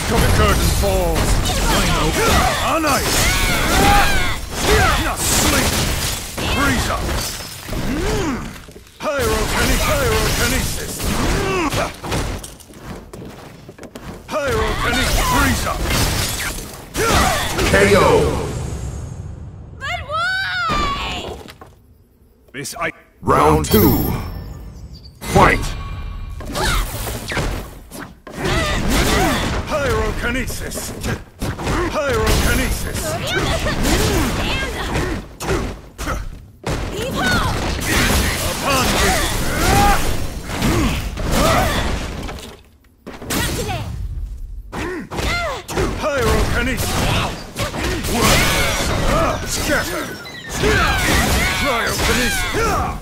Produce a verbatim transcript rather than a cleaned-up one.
till the curtain falls. I know. On ice. Now sleep. Freeze up. Pyrokinesis. Pyrokinesis. Pyrokinesis. Freeze up. K O. But why? This I. Round two. Fight. Pyrokinesis. Pyrokinesis. Upon you. Pyrokinesis. Scatter. Cryokinesis.